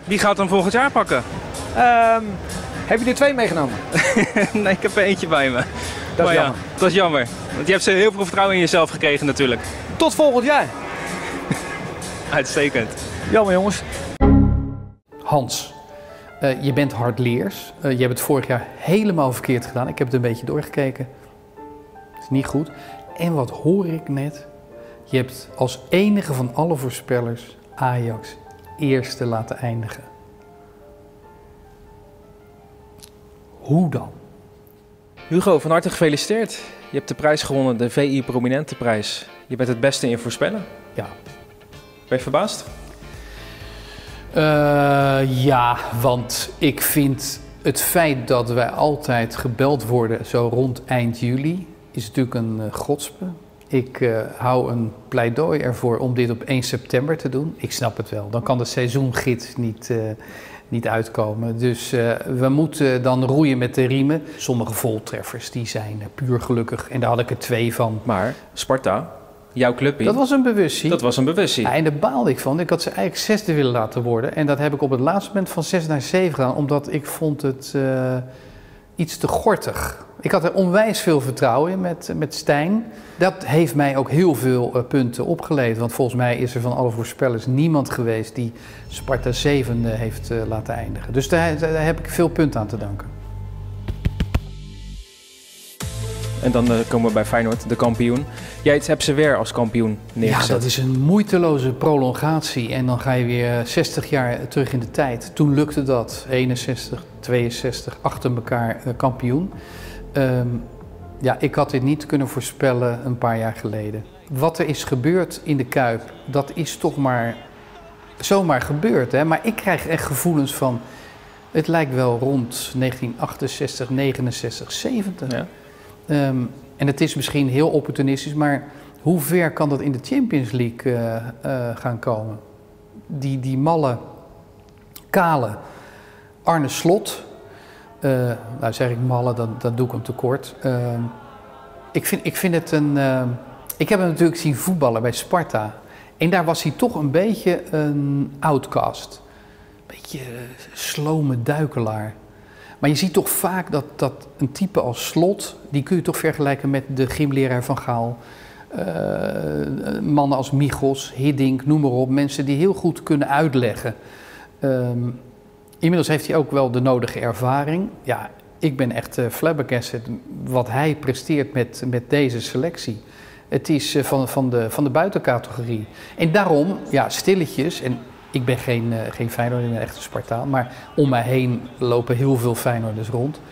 Wie gaat hem volgend jaar pakken? Heb je er 2 meegenomen? Nee, ik heb er eentje bij me. Dat is ja, jammer. dat is jammer. Want je hebt ze heel veel vertrouwen in jezelf gekregen natuurlijk. Tot volgend jaar. Uitstekend. Jammer jongens. Hans, je bent hardleers. Je hebt het vorig jaar helemaal verkeerd gedaan. Ik heb het een beetje doorgekeken. Het is niet goed. En wat hoor ik net? Je hebt als enige van alle voorspellers Ajax eerste laten eindigen. Hoe dan? Hugo, van harte gefeliciteerd. Je hebt de prijs gewonnen, de VI Prominente prijs. Je bent het beste in voorspellen. Ja. Ben je verbaasd? Ja, want ik vind het feit dat wij altijd gebeld worden zo rond eind juli is natuurlijk een godspe. Ik hou een pleidooi ervoor om dit op 1 september te doen. Ik snap het wel. Dan kan de seizoengids niet uitkomen. Dus we moeten dan roeien met de riemen. Sommige voltreffers die zijn puur gelukkig. En daar had ik er 2 van. Maar Sparta, jouw clubje. Dat was een bewustzijn. Dat was een bewustzijn. Ja, en daar baalde ik van. Ik had ze eigenlijk 6e willen laten worden. En dat heb ik op het laatste moment van 6 naar 7 gedaan. Omdat ik vond het iets te gortig. Ik had er onwijs veel vertrouwen in met Stijn. Dat heeft mij ook heel veel punten opgeleverd. Want volgens mij is er van alle voorspellers niemand geweest die Sparta 7e heeft laten eindigen. Dus daar heb ik veel punten aan te danken. En dan komen we bij Feyenoord, de kampioen. Jij hebt ze weer als kampioen neergezet. Ja, dat is een moeiteloze prolongatie. En dan ga je weer 60 jaar terug in de tijd. Toen lukte dat. 61, 62, achter elkaar kampioen. Ja, ik had dit niet kunnen voorspellen een paar jaar geleden. Wat er is gebeurd in de Kuip, dat is toch maar zomaar gebeurd. Hè? Maar ik krijg echt gevoelens van, het lijkt wel rond 1968, 69, 70. Ja. En het is misschien heel opportunistisch, maar hoe ver kan dat in de Champions League gaan komen? Die malle, kale Arne Slot. Nou zeg ik malle, dan doe ik hem tekort. Ik vind het een... ik heb hem natuurlijk zien voetballen bij Sparta. En daar was hij toch een beetje een outcast. Een beetje slome duikelaar. Maar je ziet toch vaak dat een type als Slot, die kun je toch vergelijken met de gymleraar van Gaal. Mannen als Michels, Hiddink, noem maar op. Mensen die heel goed kunnen uitleggen. Inmiddels heeft hij ook wel de nodige ervaring. Ja, ik ben echt flabbergasted wat hij presteert met deze selectie. Het is van de buitencategorie. En daarom, ja, stilletjes, en ik ben geen Feyenoord, ik ben echt een Spartaan, maar om mij heen lopen heel veel Feyenoorders rond.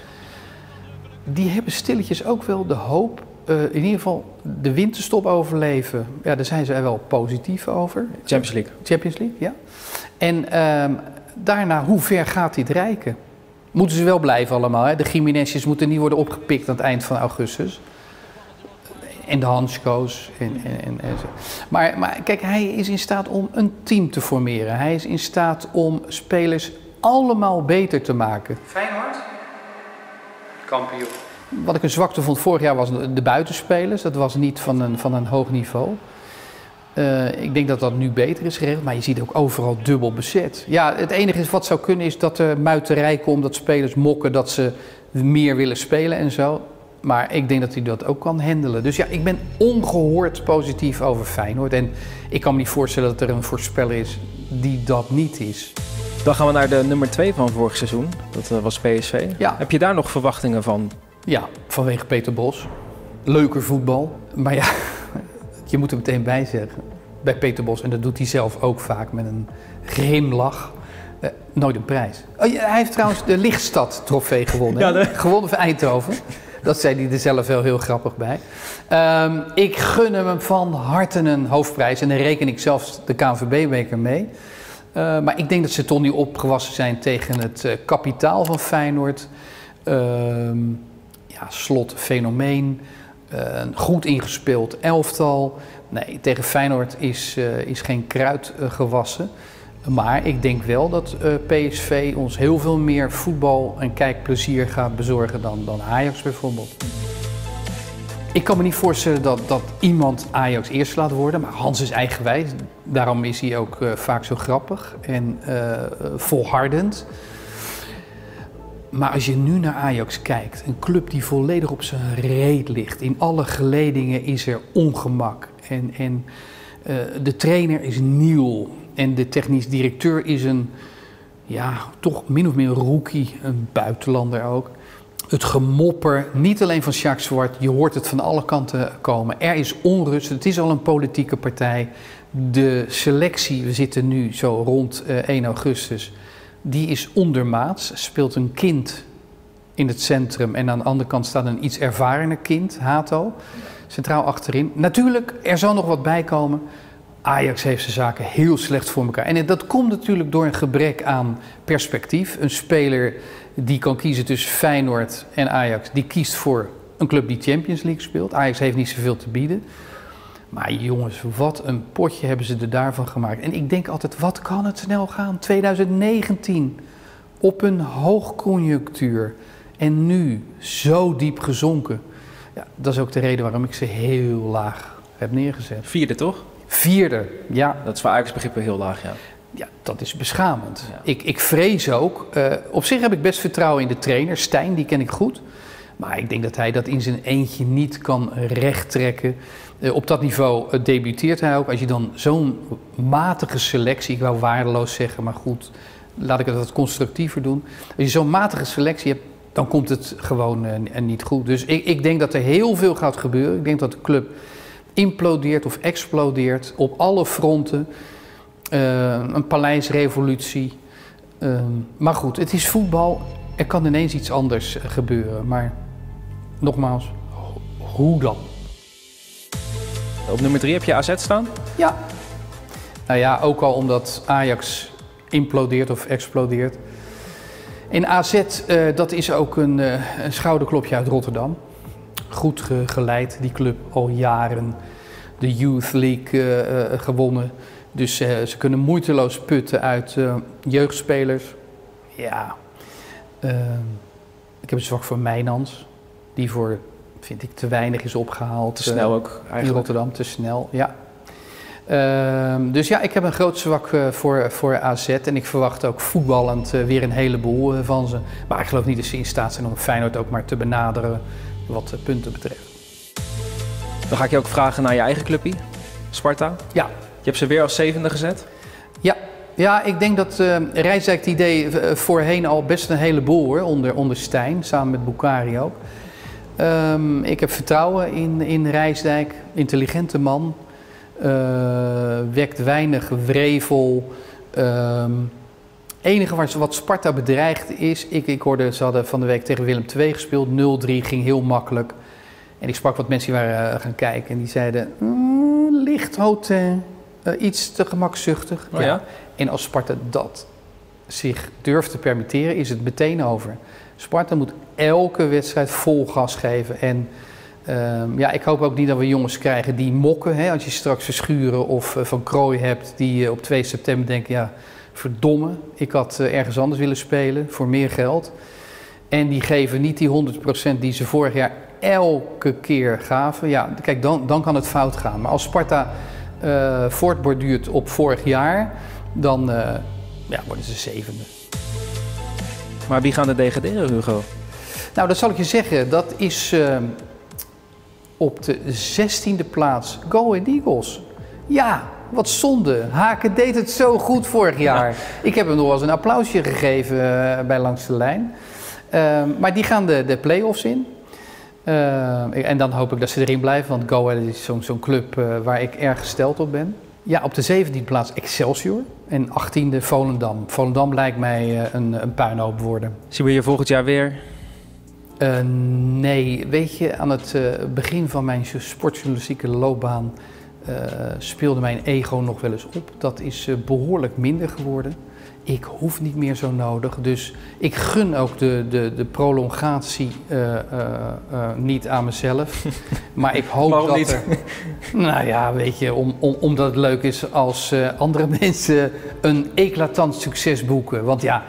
Die hebben stilletjes ook wel de hoop, in ieder geval de winterstop overleven. Ja, daar zijn ze er wel positief over. Champions League. Champions League, ja. En daarna, hoe ver gaat dit reiken? Moeten ze wel blijven allemaal, hè? De Jiménez's moeten niet worden opgepikt aan het eind van augustus. En de Hansko's. Maar kijk, hij is in staat om een team te formeren. Hij is in staat om spelers allemaal beter te maken. Feyenoord? Kampioen. Wat ik een zwakte vond vorig jaar was de buitenspelers. Dat was niet van een hoog niveau. Ik denk dat dat nu beter is geregeld, maar je ziet ook overal dubbel bezet. Ja, het enige wat zou kunnen is dat er muiterij komt, dat spelers mokken dat ze meer willen spelen en zo. Maar ik denk dat hij dat ook kan handelen. Dus ja, ik ben ongehoord positief over Feyenoord. En ik kan me niet voorstellen dat er een voorspeller is die dat niet is. Dan gaan we naar de nummer 2 van vorig seizoen. Dat was PSV. Ja. Heb je daar nog verwachtingen van? Ja, vanwege Peter Bos. Leuker voetbal. Maar ja, je moet er meteen bij zeggen. Bij Peter Bos, en dat doet hij zelf ook vaak met een grimlach. Nooit een prijs. Oh, ja, hij heeft trouwens de Lichtstad-trofee gewonnen. Ja, gewonnen van Eindhoven. Dat zei hij er zelf wel heel grappig bij. Ik gun hem van harte een hoofdprijs. En dan reken ik zelfs de KNVB-beker mee. Maar ik denk dat ze toch niet opgewassen zijn tegen het kapitaal van Feyenoord. Ja, Slot, fenomeen. Een goed ingespeeld elftal. Nee, tegen Feyenoord is geen kruid gewassen. Maar ik denk wel dat PSV ons heel veel meer voetbal en kijkplezier gaat bezorgen dan Ajax bijvoorbeeld. Ik kan me niet voorstellen dat iemand Ajax eerst laat worden, maar Hans is eigenwijs. Daarom is hij ook vaak zo grappig en volhardend. Maar als je nu naar Ajax kijkt, een club die volledig op zijn reet ligt. In alle geledingen is er ongemak. En de trainer is nieuw en de technisch directeur is een, ja, toch min of meer rookie, een buitenlander ook. Het gemopper, niet alleen van Jacques Zwart, je hoort het van alle kanten komen. Er is onrust, het is al een politieke partij. De selectie, we zitten nu zo rond 1 augustus, die is ondermaats. Speelt een kind in het centrum en aan de andere kant staat een iets ervarener kind, Hato, centraal achterin. Natuurlijk, er zal nog wat bij komen. Ajax heeft zijn zaken heel slecht voor elkaar. En dat komt natuurlijk door een gebrek aan perspectief. Een speler die kan kiezen tussen Feyenoord en Ajax, die kiest voor een club die Champions League speelt. Ajax heeft niet zoveel te bieden. Maar jongens, wat een potje hebben ze er daarvan gemaakt. En ik denk altijd, wat kan het snel gaan? 2019, op een hoogconjunctuur. En nu, zo diep gezonken. Ja, dat is ook de reden waarom ik ze heel laag heb neergezet. 4e toch? 4e, ja. Dat is voor Ajax begrippen heel laag, ja. Ja, dat is beschamend. Ja. Ik vrees ook. Op zich heb ik best vertrouwen in de trainer. Stijn, die ken ik goed. Maar ik denk dat hij dat in zijn eentje niet kan rechttrekken. Op dat niveau debuteert hij ook. Als je dan zo'n matige selectie, ik wou waardeloos zeggen, maar goed, laat ik het wat constructiever doen. Als je zo'n matige selectie hebt, dan komt het gewoon niet goed. Dus ik denk dat er heel veel gaat gebeuren. Ik denk dat de club implodeert of explodeert op alle fronten. Een paleisrevolutie. Maar goed, het is voetbal. Er kan ineens iets anders gebeuren. Maar nogmaals, hoe dan? Op nummer 3 heb je AZ staan? Ja. Nou ja, ook al omdat Ajax implodeert of explodeert. En AZ, dat is ook een schouderklopje uit Rotterdam. Goed geleid, die club, al jaren. De Youth League gewonnen. Dus ze kunnen moeiteloos putten uit jeugdspelers. Ja, ik heb een zwak voor Mijnans. Die voor, vind ik, te weinig is opgehaald. Te snel ook eigenlijk. In Rotterdam, te snel, ja. Dus ja, ik heb een groot zwak voor AZ. En ik verwacht ook voetballend weer een heleboel van ze. Maar ik geloof niet dat ze in staat zijn om Feyenoord ook maar te benaderen wat punten betreft. Dan ga ik je ook vragen naar je eigen clubje, Sparta. Ja. Je hebt ze weer als 7e gezet? Ja, ik denk dat Rijsdijk het idee voorheen al best een heleboel hoor, onder Stijn, samen met Boukari ook. Ik heb vertrouwen in Rijsdijk, intelligente man, wekt weinig wrevel. Enige wat Sparta bedreigt is, ik hoorde, ze hadden van de week tegen Willem II gespeeld, 0-3, ging heel makkelijk. En ik sprak wat mensen die waren gaan kijken en die zeiden, licht Hotel, iets te gemakzuchtig. Oh, ja? En als Sparta dat zich durft te permitteren, is het meteen over. Sparta moet elke wedstrijd vol gas geven. En ik hoop ook niet dat we jongens krijgen die mokken. Hè? Als je straks Verschuren of Van Krooij hebt die op 2 september denken, ja, verdomme, ik had ergens anders willen spelen voor meer geld. En die geven niet die 100% die ze vorig jaar elke keer gaven. Ja, kijk, dan kan het fout gaan. Maar als Sparta voortborduurt op vorig jaar, dan worden ze 7e. Maar wie gaan er degraderen, Hugo? Nou, dat zal ik je zeggen. Dat is op de 16e plaats Go Ahead Eagles. Ja, wat zonde. Haken deed het zo goed vorig jaar. Ja. Ik heb hem nog wel eens een applausje gegeven bij Langs de Lijn. Maar die gaan de play-offs in. En dan hoop ik dat ze erin blijven, want Go Ahead is zo'n club waar ik erg gesteld op ben. Ja, op de 17e plaats Excelsior en 18e Volendam. Volendam lijkt mij een puinhoop worden. Zien we je volgend jaar weer? Nee, weet je, aan het begin van mijn sportjournalistieke loopbaan speelde mijn ego nog wel eens op. Dat is behoorlijk minder geworden. Ik hoef niet meer zo nodig, dus ik gun ook de prolongatie niet aan mezelf. Maar ik hoop waarom dat niet? Nou ja, weet je, omdat het leuk is als andere mensen een eclatant succes boeken. Want ja,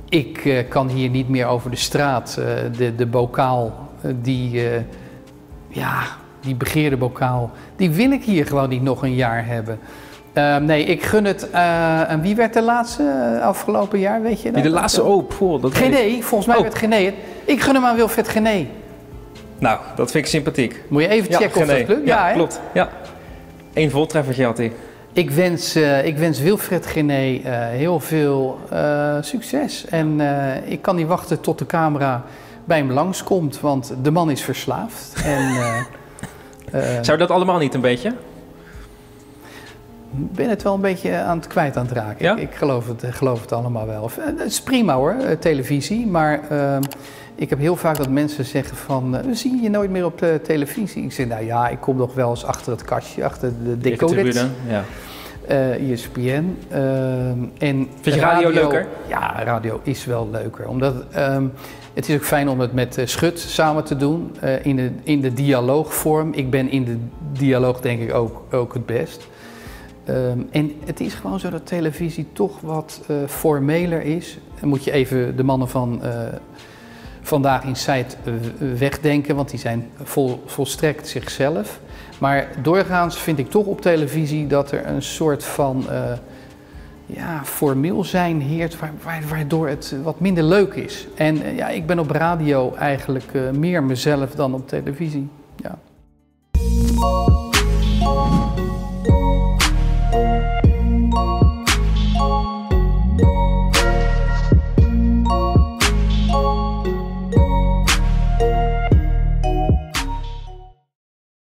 ik kan hier niet meer over de straat. De bokaal, ja, die begeerde bokaal, die wil ik hier gewoon niet nog een jaar hebben. Nee, ik gun het. En wie werd de laatste afgelopen jaar, weet je dat? De laatste, Gené, volgens mij werd Gené het. Ik gun hem aan Wilfred Gené. Nou, dat vind ik sympathiek. Moet je even checken of dat lukt? Ja, klopt. Ja. 1 voltreffertje had hij. Ik wens Wilfred Gené heel veel succes. En ik kan niet wachten tot de camera bij hem langskomt, want de man is verslaafd. En, zou je dat allemaal niet een beetje? Ik ben het wel een beetje aan het kwijt aan het raken. Ja? Ik geloof het allemaal wel. Het is prima hoor, televisie. Maar ik heb heel vaak dat mensen zeggen van... we zien je nooit meer op de televisie. Ik zeg, nou ja, ik kom nog wel eens achter het kastje, achter de decoder. Ja. ESPN. En vind je radio leuker? Ja, radio is wel leuker. Omdat het is ook fijn om het met Schut samen te doen. In de dialoogvorm. Ik ben in de dialoog denk ik ook het best. En het is gewoon zo dat televisie toch wat formeler is. Dan moet je even de mannen van Vandaag in Site wegdenken, want die zijn volstrekt zichzelf. Maar doorgaans vind ik toch op televisie dat er een soort van formeel zijn heert, waardoor het wat minder leuk is. En ik ben op radio eigenlijk meer mezelf dan op televisie. Ja.